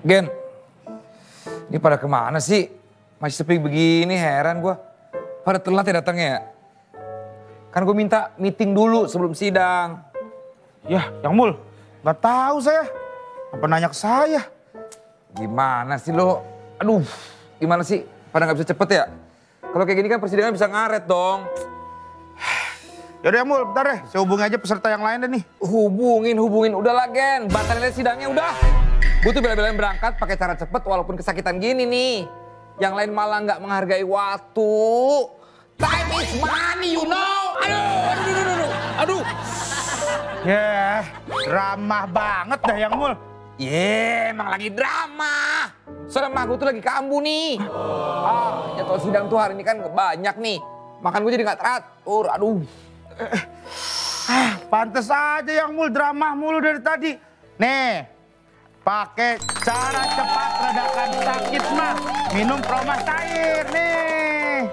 Gen, ini pada kemana sih? Masih sepi begini, heran gue. Pada telat ya datangnya ya? Kan gue minta meeting dulu sebelum sidang. Yah, Yang Mul, nggak tahu saya. Apa nanya ke saya? Gimana sih lo? Aduh, gimana sih? Pada nggak bisa cepet ya? Kalau kayak gini kan persidangan bisa ngaret dong. Yaudah Yang Mul, bentar deh. Saya hubungi aja peserta yang lain deh nih. Hubungin. Udahlah Gen, batalin sidangnya udah. Gue tuh bela-belain berangkat pakai cara cepet walaupun kesakitan gini nih. Yang lain malah nggak menghargai waktu. Time is money, you know. Aduh. Yah, ramah banget dah Yang Mul. Emang lagi drama. Soalnya emak gue tuh lagi kambuh nih. Jadwal sidang tuh hari ini kan banyak nih. Makan gue jadi nggak teratur, aduh. Pantes aja Yang Mul drama mulu dari tadi. Nih, pakai cara cepat redakan sakit mah. Minum promah cair nih.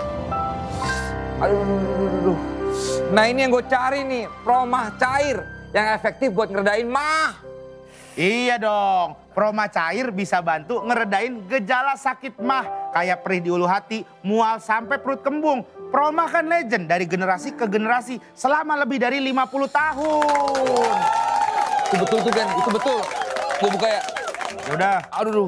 Aduh. Nah ini yang gue cari nih, promah cair. Yang efektif buat ngeredain mah. Iya dong, promah cair bisa bantu ngeredain gejala sakit mah. Kayak perih di ulu hati, mual sampai perut kembung. Promah kan legend dari generasi ke generasi selama lebih dari 50 tahun. Itu betul tuh Gen, itu betul. Gue buka ya. Yaudah. Aduh.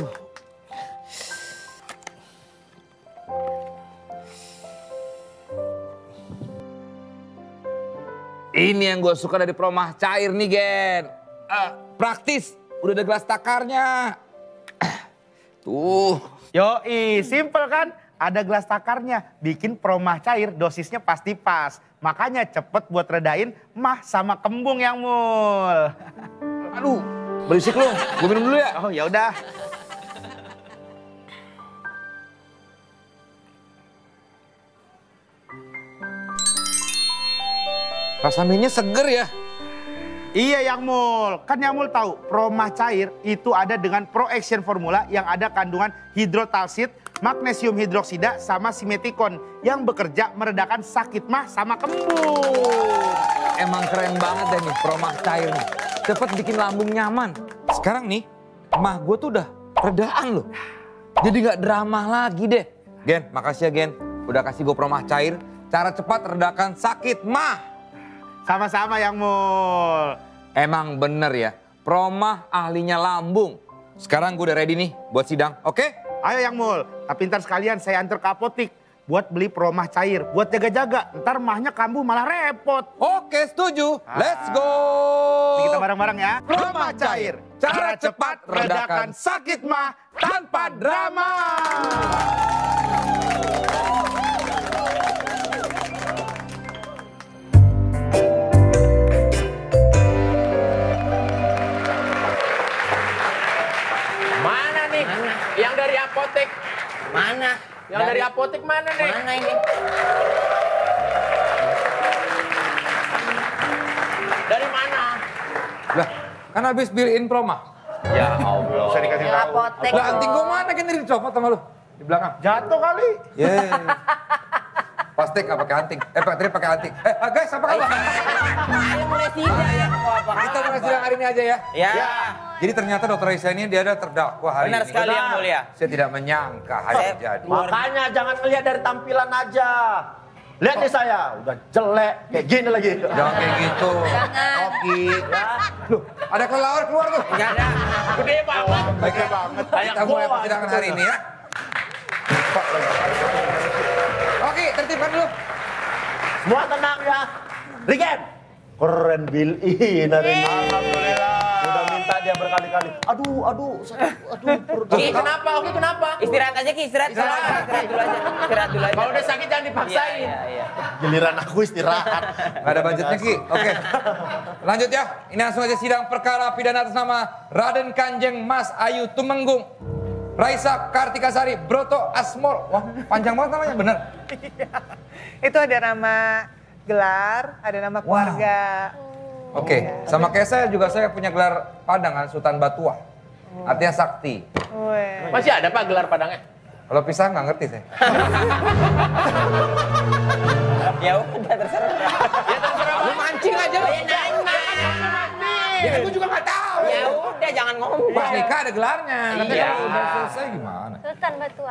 Ini yang gue suka dari promah cair nih Gen. Praktis, udah ada gelas takarnya. Tuh. Yoi, simple kan? Ada gelas takarnya, bikin promah cair dosisnya pasti pas. Makanya cepet buat redain mah sama kembung Yang Mul. Aduh, berisik lu. Gue minum dulu ya. Oh ya udah. Rasa minyak seger ya. Iya Yang Mul, kan Yang Mul tahu promah cair itu ada dengan Pro Action Formula yang ada kandungan hidrotalsit, magnesium hidroksida sama simetikon yang bekerja meredakan sakit mah sama kembung. Emang keren banget deh nih promah cair nih. Cepet bikin lambung nyaman. Sekarang nih, mah gue tuh udah redaan loh. Jadi gak drama lagi deh. Gen, makasih ya Gen. Udah kasih gue promah cair. Cara cepat redakan sakit mah. Sama-sama Yang Mul. Emang bener ya, promah ahlinya lambung. Sekarang gue udah ready nih buat sidang, oke? Ayo Yang Mul, tapi ntar sekalian saya antar ke apotik buat beli promah cair. Buat jaga-jaga, ntar mahnya kambuh malah repot. Oke, setuju. Let's go. Ini kita bareng-bareng ya. Promah cair, cara cepat redakan sakit mah tanpa drama. Yang dari apotek. Mana? Yang dari apotek mana nih? Mana ini? Dari mana? Lah, kan habis beliin promah. Ya Allah. Bisa dikasih tahu. Apotek. Lah, anting gue mana kan tadi dicopot sama lu? Di belakang. Jatuh kali. Plastik apa pakai anting? Tadi pakai anting. Guys, apa kabar? Ayo mulai sidang ya. Kita mulai sidang hari ini aja ya. Ya. Jadi ternyata Dokter Aisyah ini dia ada terdakwa hari Benar ini. sekali Yang Mulia. Saya tidak menyangka hal yang terjadi. Makanya jangan lihat dari tampilan aja. Lihat nih saya, udah jelek kayak gini lagi. Jangan kayak gitu. Jangan. Oki. Loh, ada kelelawar keluar tuh. Enggak ada. Gede banget. Baiknya banget. Kita mulai persidangan hari ini ya. Oke, tertibkan dulu. Semua tenang ya. Regen. Keren Bill ini hari ini. Alhamdulillah. Udah minta dia berkali-kali. Aduh, perut. Oke, kenapa? Oke, kenapa? Istirahat aja Ki, istirahat dulu aja. Istirahat dulu aja. Kalau udah sakit jangan dipaksain. Iya. Giliran aku istirahat. Gak ada budgetnya Ki. Oke. Lanjut ya. Ini langsung aja sidang perkara pidana atas nama Raden Kanjeng Mas Ayu Tumenggung, Raisa Kartikasari Broto Asmor. Wah, panjang banget namanya, bener. Itu ada nama gelar, ada nama keluarga. Oke, sama kayak saya juga saya punya gelar Padang kan, Sultan Batua. Artinya sakti. Weh. Masih ada Pak gelar Padangnya? Kalau pisang nggak ngerti saya. Ya udah terserah. Ya terserah. Lu mancing aja lu. Ya nanya. Ya gue juga nggak tahu. Ya udah. Udah jangan ngomong. Pas nikah ada gelarnya. Nanti Iya. kalau udah selesai gimana? Sultan Batua.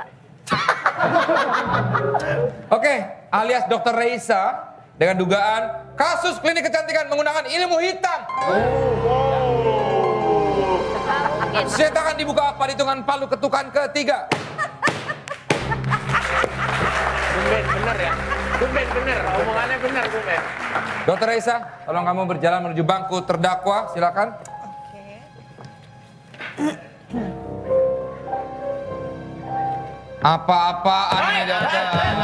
Oke, alias Dr. Reisa dengan dugaan kasus klinik kecantikan menggunakan ilmu hitam. Silakan dibuka apa hitungan palu ketukan ketiga. Tumben bener ya. Tumben bener. Omongannya bener tumben. Dr. Reisa, tolong kamu berjalan menuju bangku terdakwa, silakan. Oke. Apa-apaan ini dokter?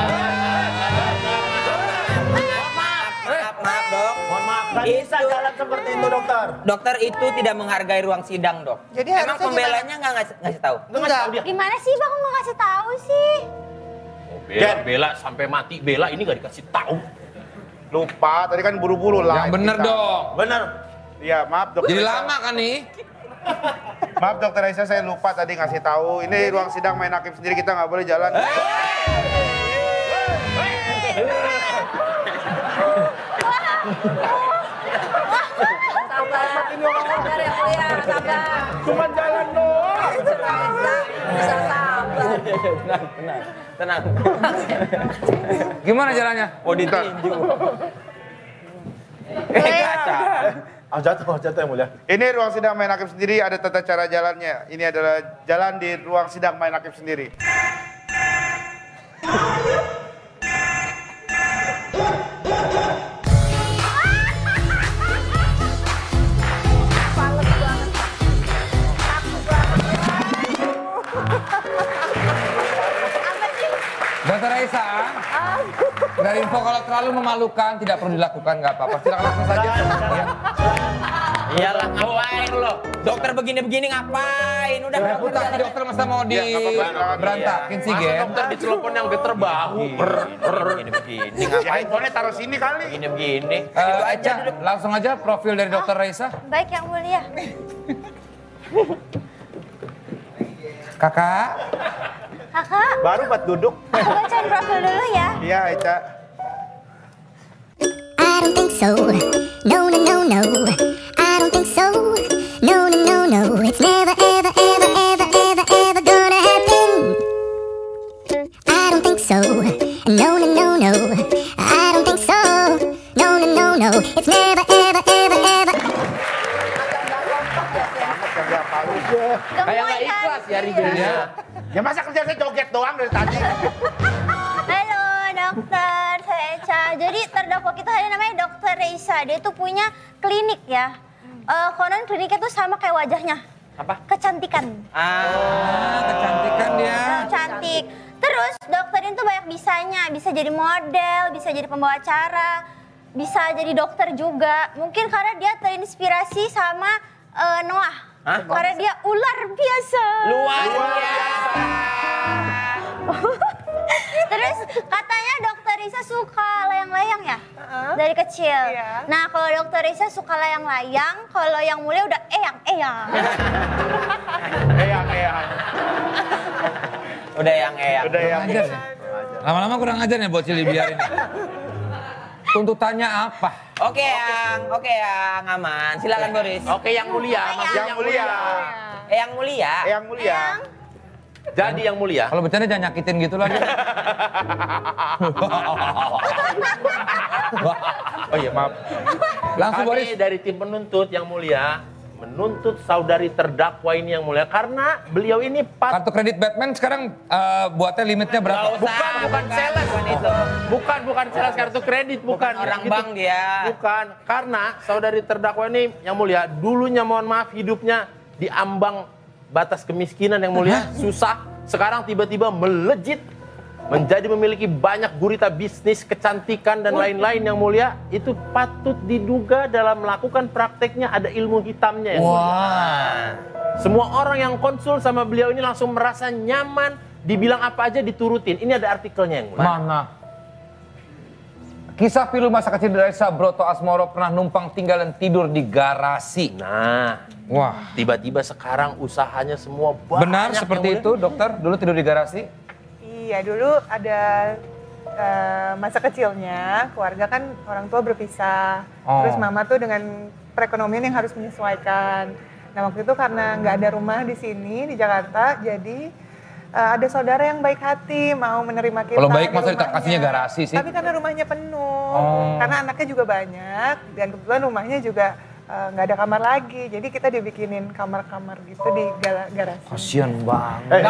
Maaf dok. Mohon maaf, nggak bisa jalan seperti itu dokter. Dokter itu tidak menghargai ruang sidang dok. Jadi Emang harusnya pembelanya nggak ngasih tahu? Enggak. Gimana sih bang, kok nggak ngasih tahu sih? Bela sampai mati. Bela ini gak dikasih tahu. Lupa, tadi kan buru-buru lah. Yang bener dong. Bener. Iya, maaf dokter. Jadi lama kan nih? Maaf dokter Aisyah, saya lupa tadi ngasih tahu. Ini ruang sidang main hakim sendiri, kita nggak boleh jalan. Sabar ya kuliah, sabar. Cuma jalan doang. Bisa sabar. Tenang. Gimana jalannya? Mau ditinju. Kaca. Jatuh yang mulia. Ini ruang sidang main hakim sendiri, ada tata cara jalannya. Ini adalah jalan di ruang sidang main hakim sendiri. Pales banget. Takut banget. Apa sih? Dr. Reisa, dari info kalau terlalu memalukan tidak perlu dilakukan, nggak apa-apa. Silakan langsung saja. Ya. Iyalah ngapain lo? Dokter begini-begini ngapain? Udah Reputasi dokter masa mau Ya, nggak apa-apa. berantakin sih, Masa Gen? dokter dicelupin yang geter bahu. Begini-begini Ya, ngapain? handphonenya taruh sini kali. Begini-begini. Eca, langsung aja profil dari Dr. Reisa. Baik yang mulia. Kakak, Kakak, Baru buat duduk. aku bacain profil dulu ya. Iya, Aica. I don't think so. No, no, no, no. I don't think so. No, no, no, no. It's never, ever, ever, ever, ever, ever gonna happen. I don't think so. No, no, no, no. I don't think so. No, no, no, no. It's never, ever, ever, ever. Kayak nggak ikhlas ya ribetnya. Ya masa kerja saya joget doang dari tadi. Halo dokter, saya Eca. Jadi terdakwa kita hari namanya Dokter Reisa. Dia tuh punya klinik ya. Konon kliniknya tuh sama kayak wajahnya. Apa? Kecantikan. kecantikan dia. Cantik. Terus dokter ini tuh banyak bisanya. Bisa jadi model, bisa jadi pembawa acara, bisa jadi dokter juga. Mungkin karena dia terinspirasi sama Noah. Hah? Karena dia ular biasa. Luar biasa. Terus katanya dokter Risa suka layang-layang ya? Dari kecil. Iya. Nah kalau dokter Risa suka layang-layang, kalau yang mulia udah eyang-eyang. Eyang. Udah yang eyang. Udah ya. Ajar ya? Lama-lama kurang ajar nih bocil biarin. Tuntutannya apa? Oke yang aman. Silakan Boris. Oke yang mulia. Maksudnya Yang mulia. Yang mulia. Yang mulia. Jadi yang mulia. Kalau bercanda jangan nyakitin gitu lah dia. Oh iya, maaf. Langsung Kami Boris. dari tim penuntut yang mulia menuntut saudari terdakwa ini yang mulia karena beliau ini Kartu kredit Batman sekarang buatnya limitnya berapa? bukan sales itu. bukan sales kartu kredit bukan Orang Gitu. bank dia. Bukan, karena saudari terdakwa ini yang mulia dulunya mohon maaf hidupnya diambang batas kemiskinan yang mulia, susah. Sekarang tiba-tiba melejit menjadi memiliki banyak gurita bisnis kecantikan dan lain-lain yang mulia. Itu patut diduga dalam melakukan prakteknya ada ilmu hitamnya yang mulia. Wah. Semua orang yang konsul sama beliau ini langsung merasa nyaman, dibilang apa aja diturutin. Ini ada artikelnya yang mulia. Mana? Kisah pilu masa kecil Reisa Broto Asmoro pernah numpang tinggal dan tidur di garasi. Nah, Wah. tiba-tiba sekarang usahanya semua banyak. Benar yang seperti mulia. itu dokter? Dulu tidur di garasi? Iya, dulu ada masa kecilnya, keluarga kan orang tua berpisah. Oh. Terus mama tuh dengan perekonomian yang harus menyesuaikan. Nah waktu itu karena nggak ada rumah di sini di Jakarta, jadi ada saudara yang baik hati mau menerima kita. Kalau baik di masa rumahnya. kasihnya garasi sih? Tapi karena rumahnya penuh, Oh. karena anaknya juga banyak dan kebetulan rumahnya juga nggak ada kamar lagi, jadi kita dibikinin kamar-kamar gitu di garasi. Kasian banget.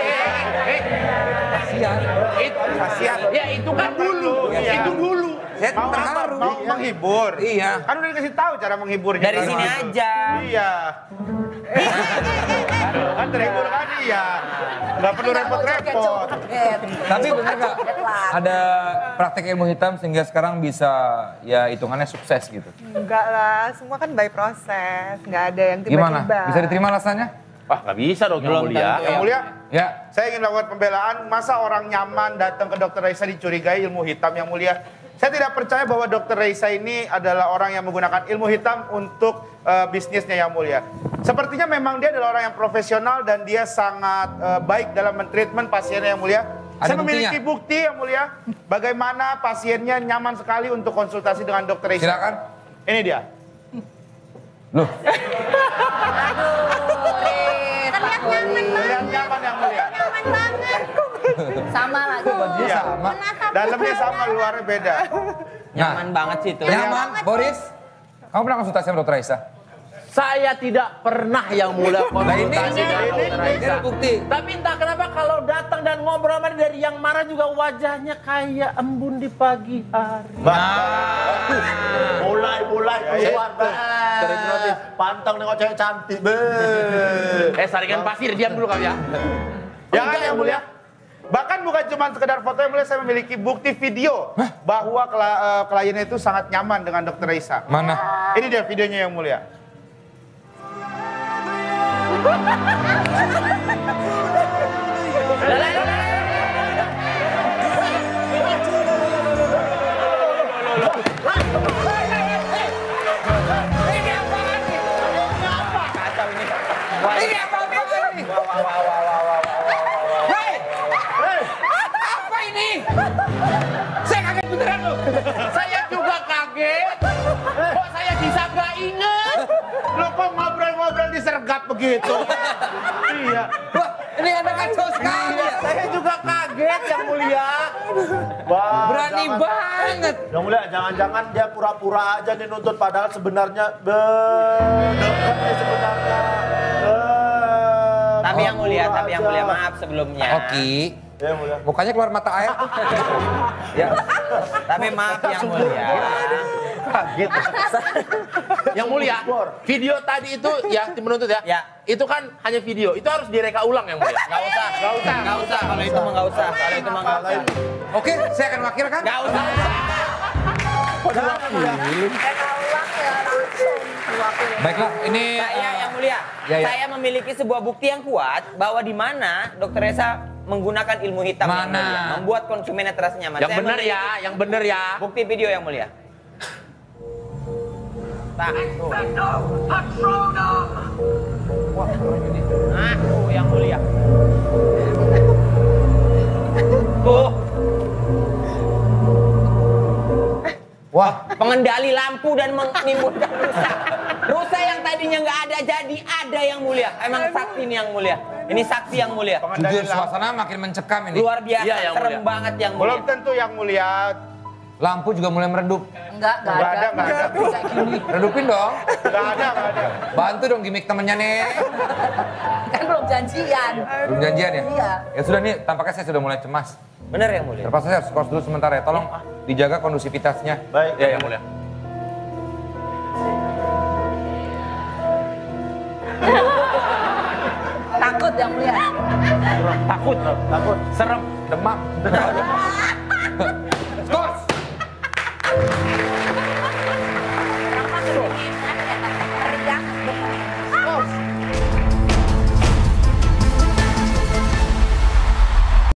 Kasihan. Ya itu kan dulu. Itu dulu. Saya Mau apa? terharu. Mau menghibur. Iya. Kan udah dikasih tahu cara menghiburnya. Dari sini aja. Iya. Kan terhibur kan iya. Nggak perlu repot-repot. Tapi bener gak ada praktek ilmu hitam sehingga sekarang bisa ya hitungannya sukses gitu? Enggak lah, semua kan by proses, nggak ada yang Gimana? tiba-tiba. Bisa diterima rasanya? Wah nggak bisa dong yang mulia. Yang mulia, Ya. saya ingin lakukan pembelaan. Masa orang nyaman datang ke Dr. Raisa dicurigai ilmu hitam yang mulia? Saya tidak percaya bahwa Dr. Raisa ini adalah orang yang menggunakan ilmu hitam untuk bisnisnya yang mulia. Sepertinya memang dia adalah orang yang profesional dan dia sangat baik dalam mentreatment pasiennya yang mulia. Ada Saya memiliki buktinya? bukti yang mulia bagaimana pasiennya nyaman sekali untuk konsultasi dengan Dr. Raisa. Silakan. Ini dia. Loh, Terlihat nyaman banget. Lihat nyaman yang mulia. Nyaman banget. Sama lagi. Iya. Menatap Dalamnya muka. sama, luarnya beda. Nyaman banget sih itu. nyaman, Boris? Kamu pernah konsultasi sama Dr. Raisa? Saya tidak pernah yang mulia konsultasi dengan Dr. Raisa. Ini bukti. Tapi entah kenapa kalau datang dan ngobrol sama dia, dari yang marah juga wajahnya kayak embun di pagi hari. Mulai keluar. Terhipnotis. Pantang nengok cewek cantik. Saringan pasir, diam dulu kali ya. Jangan yang mulia. Bahkan bukan cuma sekedar foto yang mulia, saya memiliki bukti video bahwa kliennya itu sangat nyaman dengan Dr. Raisa. Mana? Ini dia videonya yang mulia. Ini apa-apaan nih? Apa ini? Saya kaget beneran loh. Saya juga kaget. Kok saya bisa nggak inget? Lo kok ngobrol-ngobrol disergap begitu? Iya. Wah, ini ada kacau sekali ya. Saya juga kaget yang mulia. Wah, Berani jangan- banget. Yang mulia, jangan-jangan dia pura-pura aja nih nuntut padahal sebenarnya dokternya sebenarnya. Tapi yang mulia, Pura-pura aja. maaf sebelumnya. Oki, Ya, yang mulia. mukanya keluar mata air. Ya. Tapi maaf yang mulia. Kaget. Yang mulia, video tadi itu yang tim menuntut ya? Ya. Itu kan hanya video, itu harus direka ulang yang mulia. Nggak usah. Kalau itu mah nggak usah. Kalau itu mah nggak usah. Oke, saya akan wakilkan. Nggak usah. Baiklah, ini Saya yang mulia. Ya, ya. Saya memiliki sebuah bukti yang kuat bahwa di mana Dr. Reza menggunakan ilmu hitam yang Mana? mulia, membuat konsumennya terasa nyaman. Yang Saya benar memiliki ya, yang benar ya. Bukti video yang mulia. Nah, tuh. Nah, tuh yang mulia. Tuh, wah, pengendali lampu dan menimbulkan rusa. Rusa yang tadinya nggak ada jadi ada yang mulia. Emang sakti ini yang mulia. Ini sakti yang mulia. jujur suasana makin mencekam ini. Luar biasa, Iya, yang serem mulia. banget yang Belum mulia. tentu yang mulia. Lampu juga mulai meredup. Enggak Nggak ada, nggak ada. Kayak gini. Redupin dong. Nggak ada, nggak ada. Bantu dong gimmick temennya nih. Kan belum janjian. Belum janjian ya? Iya. Ya sudah nih, tampaknya saya sudah mulai cemas. Bener yang mulia. Terpaksa saya harus kos dulu sementara ya. Tolong dijaga kondusivitasnya. Baik. Ya yang mulia. Takut yang mulia. Takut, Takut. serem, Demam.